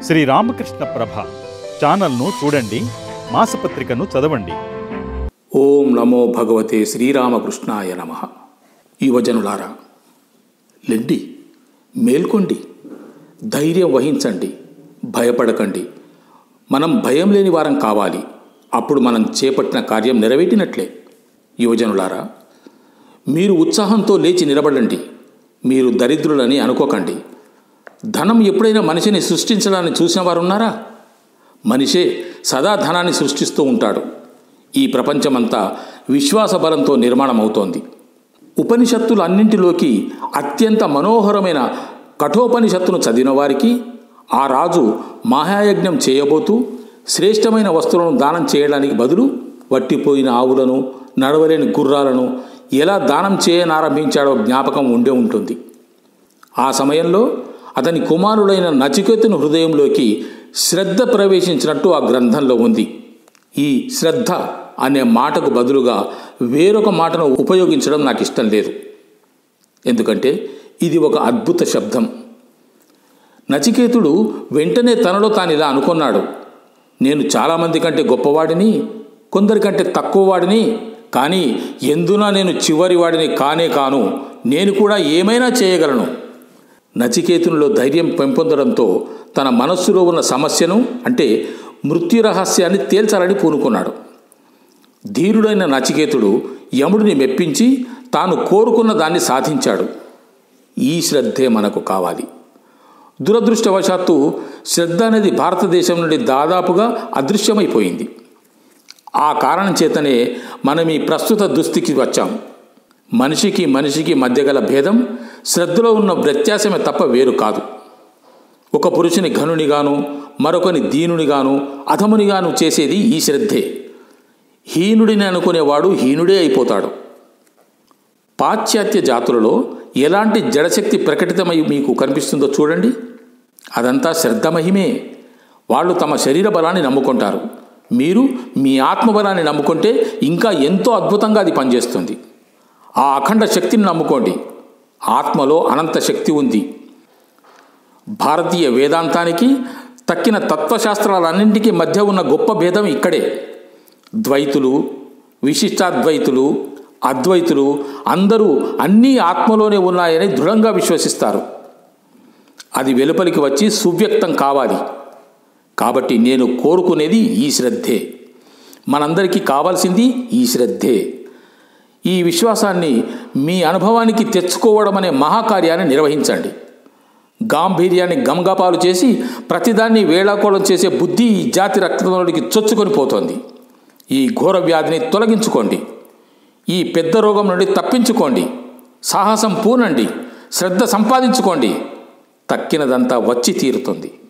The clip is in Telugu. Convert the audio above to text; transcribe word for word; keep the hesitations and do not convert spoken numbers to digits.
శ్రీ రామకృష్ణ ప్రభ ఛానల్ను చూడండి, మాసపత్రికను చదవండి. ఓం నమో భగవతే శ్రీరామకృష్ణాయ నమః. యువజనులారా, లెండి, మేల్కొండి, ధైర్యం వహించండి, భయపడకండి. మనం భయం లేని వారం కావాలి. అప్పుడు మనం చేపట్టిన కార్యం నెరవేరినట్లే. యువజనులారా, మీరు ఉత్సాహంతో లేచి నిలబడండి. మీరు దరిద్రులని అనుకోకండి. ధనం ఎప్పుడైనా మనిషిని సృష్టించడాన్ని చూసిన వారు ఉన్నారా? మనిషే సదా ధనాన్ని సృష్టిస్తూ ఉంటాడు. ఈ ప్రపంచమంతా విశ్వాస బలంతో నిర్మాణం అవుతోంది. ఉపనిషత్తులన్నింటిలోకి అత్యంత మనోహరమైన కఠోపనిషత్తును చదివిన వారికి ఆ రాజు మహాయజ్ఞం చేయబోతూ శ్రేష్టమైన వస్తువులను దానం చేయడానికి బదులు వట్టిపోయిన ఆవులను, నడవలేని గుర్రాలను ఎలా దానం చేయనారంభించాడో జ్ఞాపకం ఉండే ఉంటుంది. ఆ సమయంలో అతని కుమారుడైన నచికేతుని హృదయంలోకి శ్రద్ధ ప్రవేశించినట్టు ఆ గ్రంథంలో ఉంది. ఈ శ్రద్ధ అనే మాటకు బదులుగా వేరొక మాటను ఉపయోగించడం నాకు ఇష్టం లేదు. ఎందుకంటే ఇది ఒక అద్భుత శబ్దం. నచికేతుడు వెంటనే తనలో తాను ఇలా అనుకున్నాడు: నేను చాలామంది కంటే గొప్పవాడిని, కొందరికంటే తక్కువవాడిని, కానీ ఎందునా నేను చివరి వాడిని కానే కాను. నేను కూడా ఏమైనా చేయగలను. నచికేతునిలో ధైర్యం పెంపొందడంతో తన మనస్సులో ఉన్న సమస్యను, అంటే మృత్యు రహస్యాన్ని తేల్చాలని పూనుకున్నాడు. ధీరుడైన నచికేతుడు యముడిని మెప్పించి తాను కోరుకున్న దాన్ని సాధించాడు. ఈ శ్రద్ధే మనకు కావాలి. దురదృష్టవశాత్తు శ్రద్ధ అనేది భారతదేశం నుండి దాదాపుగా అదృశ్యమైపోయింది. ఆ కారణం చేతనే మనం ఈ ప్రస్తుత దుస్థితికి వచ్చాం. మనిషికి మనిషికి మధ్య గల భేదం శ్రద్ధలో ఉన్న వ్యత్యాసమే తప్ప వేరు కాదు. ఒక పురుషుని ఘనునిగాను, మరొకని దీనునిగాను, అధమునిగాను చేసేది ఈ శ్రద్ధే. హీనుడిని అనుకునేవాడు హీనుడే అయిపోతాడు. పాశ్చాత్య జాతులలో ఎలాంటి జడశక్తి ప్రకటితమై మీకు కనిపిస్తుందో చూడండి. అదంతా శ్రద్ధ మహిమే. వాళ్ళు తమ శరీర బలాన్ని నమ్ముకుంటారు. మీరు మీ ఆత్మబలాన్ని నమ్ముకుంటే ఇంకా ఎంతో అద్భుతంగా అది పనిచేస్తుంది. ఆ అఖండ శక్తిని నమ్ముకోండి. ఆత్మలో అనంత శక్తి ఉంది. భారతీయ వేదాంతానికి తక్కిన తత్వశాస్త్రాలన్నింటికీ మధ్య ఉన్న గొప్ప భేదం ఇక్కడే. ద్వైతులు, విశిష్టాద్వైతులు, అద్వైతులు అందరూ అన్నీ ఆత్మలోనే ఉన్నాయని దృఢంగా విశ్వసిస్తారు. అది వెలుపలికి వచ్చి సువ్యక్తం కావాలి. కాబట్టి నేను కోరుకునేది ఈ శ్రద్ధే. మనందరికీ కావాల్సింది ఈ శ్రద్ధే. ఈ విశ్వాసాన్ని మీ అనుభవానికి తెచ్చుకోవడం అనే మహాకార్యాన్ని నిర్వహించండి. గాంభీర్యాన్ని గమగపాలు చేసి ప్రతిదాన్ని వేళాకోళం చేసే బుద్ధి ఈ జాతి రక్తంలోనికి చొచ్చుకొని పోతోంది. ఈ ఘోర వ్యాధిని తొలగించుకోండి. ఈ పెద్ద రోగం నుండి తప్పించుకోండి. సాహసం పూనండి. శ్రద్ధ సంపాదించుకోండి. తక్కినదంతా వచ్చి తీరుతుంది.